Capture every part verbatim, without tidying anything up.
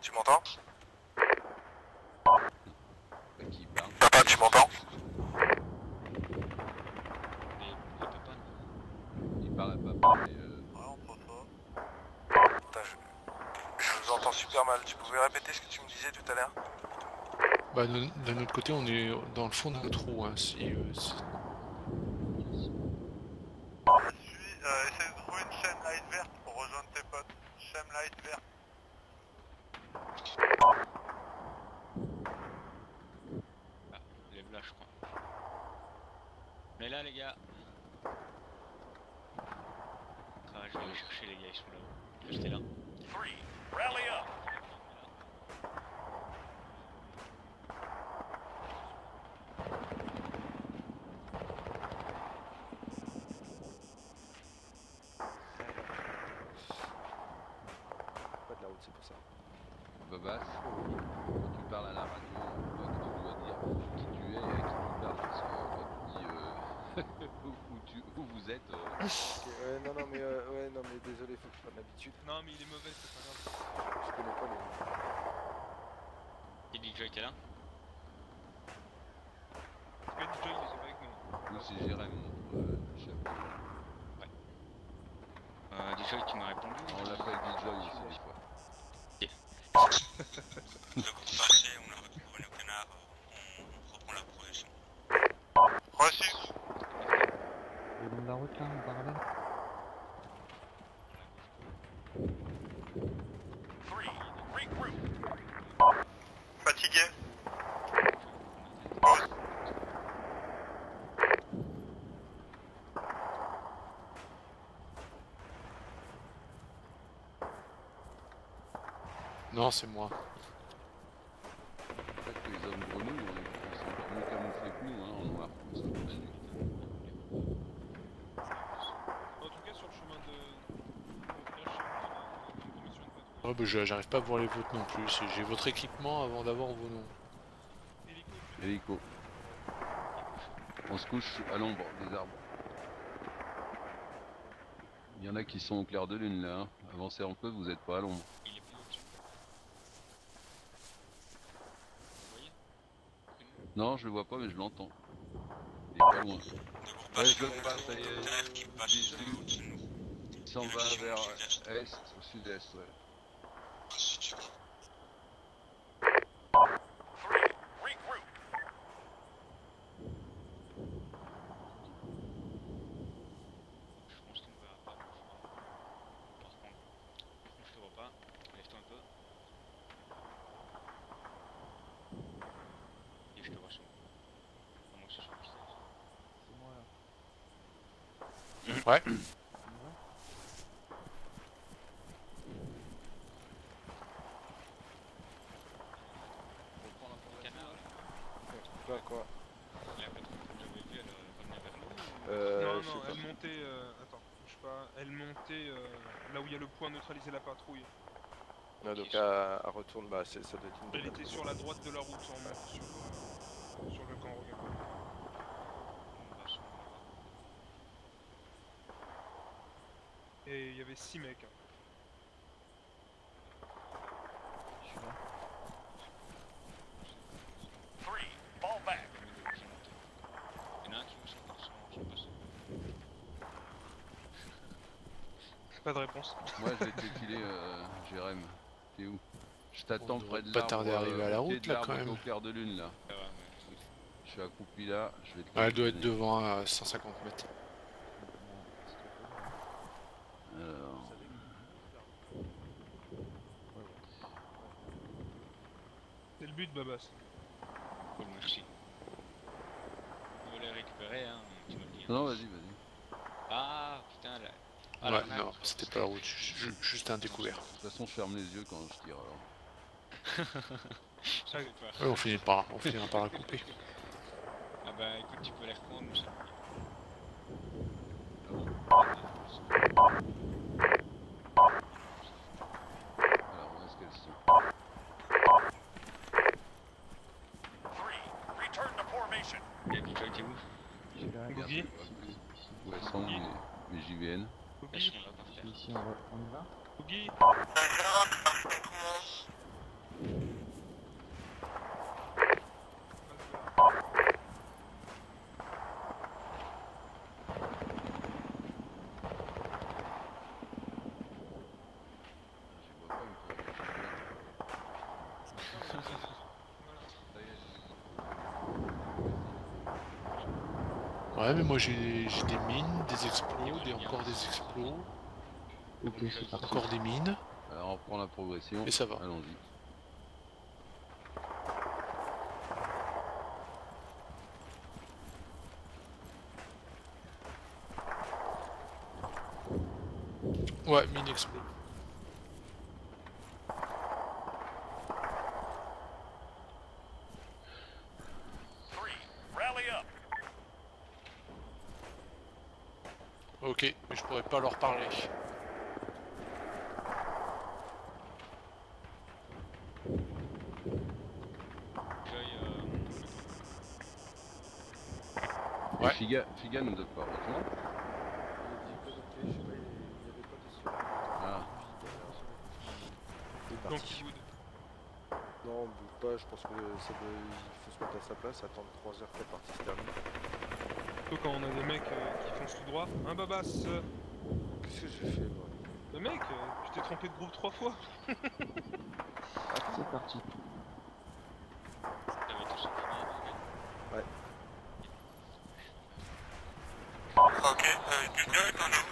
Tu m'entends? Qui parle? Papa, tu m'entends? Il parle à papa, mais euh... Ouais, on prend ça. Putain, je... je vous entends super mal. Tu pouvais répéter ce que tu me disais tout à l'heure? Bah, d'un autre côté, on est dans le fond d'un trou, hein, si... Euh, si... Suis, euh, essaye de trouver une chaîne light verte pour rejoindre tes potes. Chaîne light verte. Ah, lève là, je crois. Mais là, les gars. Ah, je vais aller chercher les gars, ils sont là-haut. Restez là. Three, rally up. Pas de la route, c'est pour ça. Babas, quand tu parles à la radio, toi, que tu dois dire qui tu es et à qui tu parles, parce que quand tu dis euh, où, où, tu, où vous êtes... Euh... Okay, ouais, non, non, mais, euh, ouais, non, mais désolé, faut que je prenne l'habitude. Non, mais il est mauvais, c'est pas grave. Je connais pas les... Et D J, t'es là? Parce que D J, il est jamais avec nous. Nous, c'est Jérém, notre euh, chef. Ouais. Euh, D J, tu m'as répondu? On l'appelle D J aussi, des fois. Le coup passé, on a récupéré le canard, on, on reprend la progression. Reçu. Le long de la route là, en parallèle. Three, regroup. Fatigué. Non, c'est moi. Peut-être que les hommes grenouilles, ils sont encore mieux camouflés que nous, hein, en noir, comme ça, la nuit. En tout cas, sur le chemin de... Ouais, bah, j'arrive pas à voir les vôtres non plus. J'ai votre équipement avant d'avoir vos noms. Hélico. On se couche à l'ombre des arbres. Il y en a qui sont au clair de lune là, hein. Avancez un peu, vous êtes pas à l'ombre. Il est plus au-dessus. Vous voyez? Non, je le vois pas, mais je l'entends. Il est pas loin. Ouais, je le vois, ça y est. Qui passe sur la route, c'est nous. Il s'en va vers est, au sud-est, ouais. Three, regroup. Je pense qu'on verra pas. Par contre, je te vois pas. Lève-toi un peu. Et je te vois sur moi. Moi, je suis sur le stage. C'est moi là. Ouais. Quoi, quoi? La patrouille que j'avais vue, elle revenait vers nous. Euh, non, je sais non, pas. elle montait... Euh... Attends, bouge pas. Elle montait euh, là où il y a le point neutraliser la patrouille. Non, donc à, à retourne, bah ça doit être une... Elle était sur la droite de la route, en monte sur, euh, sur le camp Rogan. Et il y avait six mecs. Hein. Je suis là. Three, fall back. Il y en a un qui veut sortir sur moi, je sais pas si. Pas de réponse. Moi, je vais te filer, euh, Jérém. T'es où? Je t'attends On près de devrait pas tarder à l'arbre, arriver à la euh, route, pied de là, l'arbre quand même. au clair de lune, là. Ça va, mais... Je suis accroupi là, je vais te... Ouais, elle doit être devant à cent cinquante mètres. Alors... C'est le but, Babas. Cool, merci. On va les récupérer, hein, tu vas le dire. Non, vas-y, vas-y. Ah, putain, là. Ah, Ouais, la map, non, c'était pas la route, ju- ju- juste un découvert. De toute façon, je ferme les yeux quand je tire, alors. Ça fait peur. Ouais, on finit par, on finira par la couper. Ah bah écoute, tu peux les reprendre, mais ça. Alors, où est-ce qu'elles sont? Three, return to formation. Et D J, t'es où? Je suis là. Regarde, Boogie. je vois plus où elles sont, mes, mes J V N. Elles Boogie, sont là par Je suis terre. ici, on, va... on y va. Boogie. Ouais, mais moi j'ai j'ai des mines, des explos, et encore des explos, Ok, c'est parti. encore des mines, Alors on reprend la progression. et ça va. Allons-y. Ouais, mine explo. Three, rally up. Ok, mais je pourrais pas leur parler. J'aille, euh, Ouais. Figa, Figa nous donne pas heureusement. Ah, Il est Dans parti. Keywood. Non, on bouge pas, je pense que ça doit- il faut se mettre à sa place, attendre trois heures que la partie se termine. Surtout quand on a des mecs euh, qui foncent tout droit. Hein, Babas euh, Qu'est-ce que j'ai fait moi? Le mec, euh, tu t'es trompé de groupe trois fois. C'est parti. t'avais touché le premier, Ouais. Ok, euh, Julien est en ligne.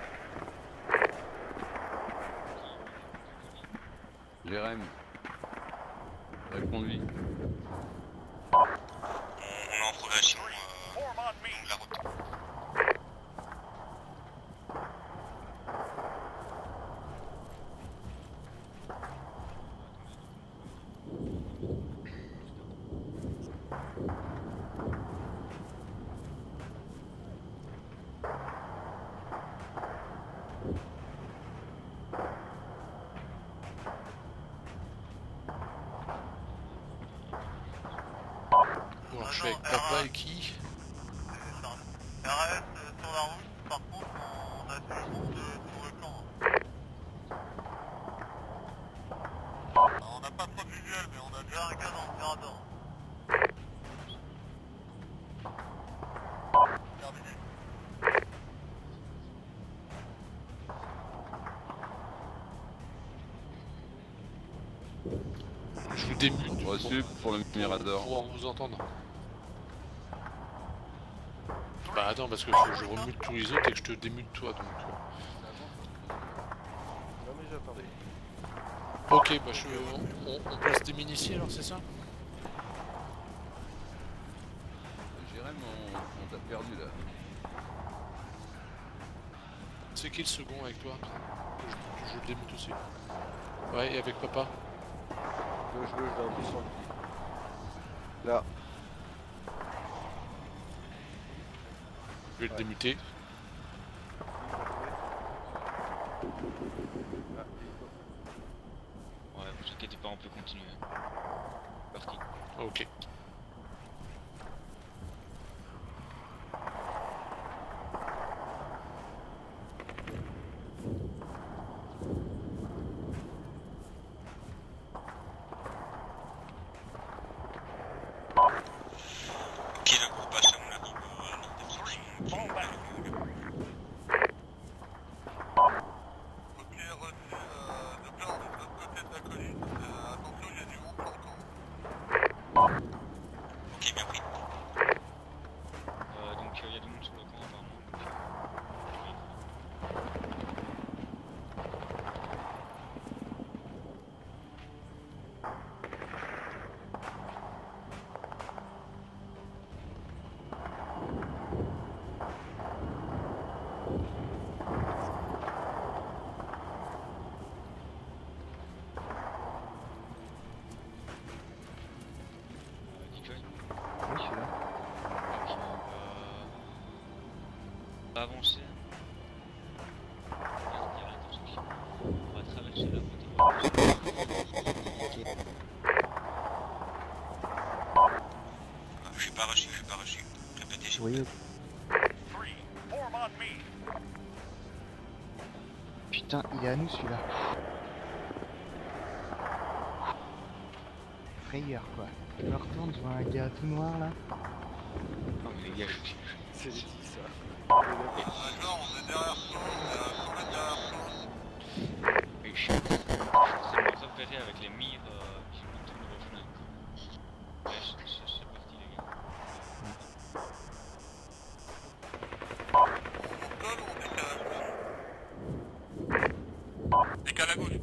Jérém. Réponds-lui. On, on est en progression. Three, Euh, form on me. donc la route. Bon, je suis avec papa et qui? R S sur la route, par contre on a du monde sur le plan. On n'a pas trop de visuel, mais on a déjà un gars dans le Mirador. Terminé. Je vous démute pour, Reçu pour le pour Mirador. pouvoir vous entendre. Bah attends, parce que faut que je remute tous les autres et que je te démute toi, donc... euh. Non mais j'attendais. Ok, bah je, on, on- on place des mines ici alors, c'est ça? Jérém, on, on t'a perdu là. C'est qui le second avec toi? Que je, que je le démute aussi. Ouais, et avec papa? Gauche, gauche, dans le centre. Là. Je vais le Ouais. démuter. Ouais, vous inquiétez pas, on peut continuer. Parti. Ok. Ok, le groupe passe à mon avis. Three, fall back. Ok, reçu, euh, de plein de l'autre côté de la colline. Euh, attention, il y a du monde sur le camp. Ok, bien pris. Euh, donc il y a du monde sur le camp apparemment. Donc, euh, Decoy. Oui, je suis là. Ok, on va avancer. Garder l'intention. On va traverser la route et on va avancer. Je suis pas reçu, je suis pas reçu. Répétez, s'il vous Oui, Three, form on me. putain, il est à nous celui-là. Frayeur quoi. Je me retourne, je vois un gars tout noir là. Oh mais les gars, je suis... C'est les dix ça. D'accord, on est derrière Sauce, on est à cent mètres derrière Sauce. Mais je suis je suis en train de me repérer avec les mires euh, qui me tournent aux fenêtres. Ouais, c'est c'est- c'est parti les gars. Décale à gauche.